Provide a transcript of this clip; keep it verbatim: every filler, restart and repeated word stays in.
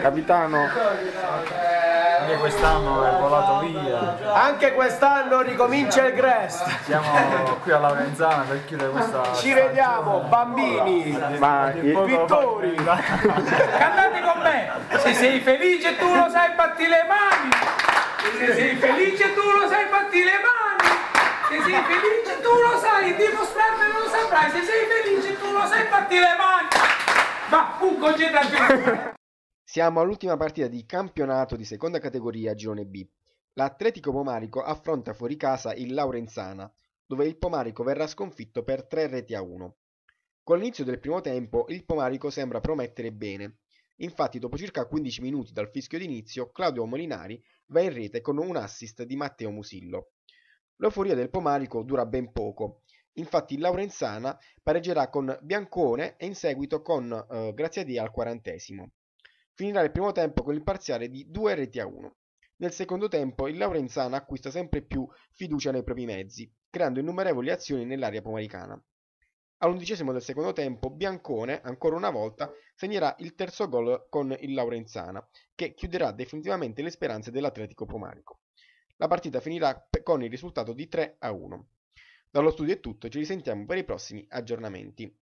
capitano. Anche quest'anno è volato via. Anche quest'anno ricomincia il Grest. Siamo qui a Laurenzana per chiudere questa. Ci vediamo, bambini. Ma Vittori. Cantate con me. Se sei felice tu lo sai, batti le mani. Se sei felice tu lo sai, batti le mani. Se sei felice tu lo sai, dimostrarmelo lo saprai. Se sei felice tu lo sai, batti le mani. Va, un concentrazione. Siamo all'ultima partita di campionato di seconda categoria Girone B. L'Atletico Pomarico affronta fuori casa il Laurenzana, dove il Pomarico verrà sconfitto per tre reti a uno. Con l'inizio del primo tempo il Pomarico sembra promettere bene. Infatti dopo circa quindici minuti dal fischio d'inizio Claudio Molinari va in rete con un assist di Matteo Musillo. L'euforia del Pomarico dura ben poco. Infatti il Laurenzana pareggerà con Biancone e in seguito con eh, Graziadei al quarantesimo. Finirà il primo tempo con il parziale di due reti a uno. Nel secondo tempo il Laurenzana acquista sempre più fiducia nei propri mezzi, creando innumerevoli azioni nell'area pomaricana. All'undicesimo del secondo tempo Biancone, ancora una volta, segnerà il terzo gol con il Laurenzana, che chiuderà definitivamente le speranze dell'Atletico Pomarico. La partita finirà con il risultato di tre a uno. Dallo studio è tutto, ci risentiamo per i prossimi aggiornamenti.